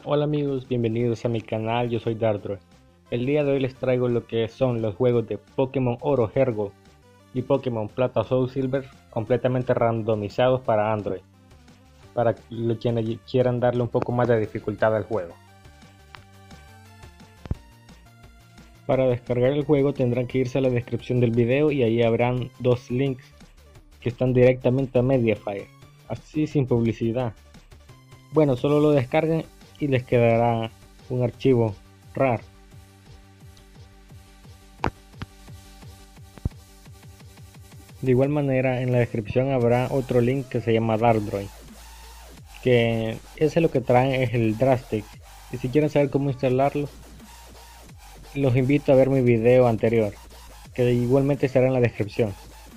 Hola amigos, bienvenidos a mi canal, yo soy Dardroid. El día de hoy les traigo lo que son los juegos de Pokémon Oro Hergo y Pokémon Plata Soul Silver completamente randomizados para Android, para quienes quieran darle un poco más de dificultad al juego. Para descargar el juego tendrán que irse a la descripción del video y ahí habrán dos links que están directamente a Mediafire, así sin publicidad. Bueno, solo lo descargan y les quedará un archivo RAR. De igual manera en la descripción habrá otro link que se llama Dardroid, que ese lo que trae es el Drastic, y si quieren saber cómo instalarlo los invito a ver mi video anterior, que igualmente estará en la descripción.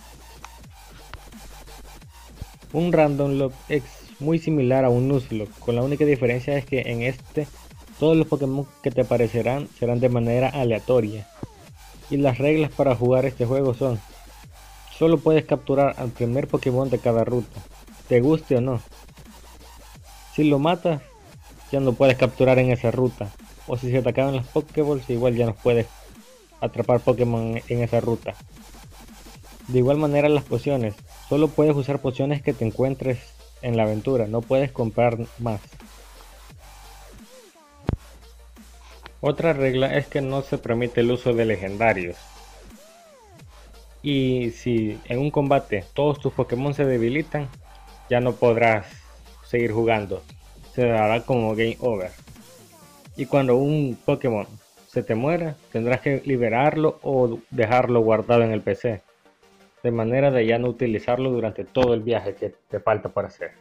Un Random Lock es muy similar a un Nuzlocke, con la única diferencia es que en este todos los Pokémon que te aparecerán serán de manera aleatoria, y las reglas para jugar este juego son: solo puedes capturar al primer Pokémon de cada ruta, te guste o no. Si lo matas, ya no puedes capturar en esa ruta, o si se te acaban las Pokéballs, igual ya no puedes atrapar Pokémon en esa ruta. De igual manera las pociones, solo puedes usar pociones que te encuentres en la aventura, no puedes comprar más. Otra regla es que no se permite el uso de legendarios. Y si en un combate todos tus Pokémon se debilitan, ya no podrás seguir jugando, se dará como game over. Y cuando un Pokémon se te muera, tendrás que liberarlo o dejarlo guardado en el PC, de manera de ya no utilizarlo durante todo el viaje que te falta por hacer.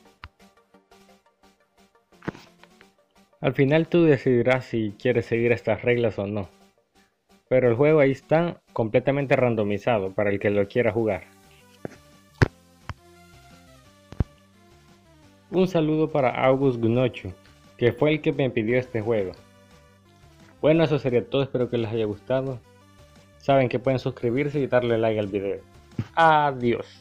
Al final tú decidirás si quieres seguir estas reglas o no, pero el juego ahí está completamente randomizado para el que lo quiera jugar. Un saludo para August Gnochu, que fue el que me pidió este juego. Bueno, eso sería todo, espero que les haya gustado. Saben que pueden suscribirse y darle like al video. Adiós.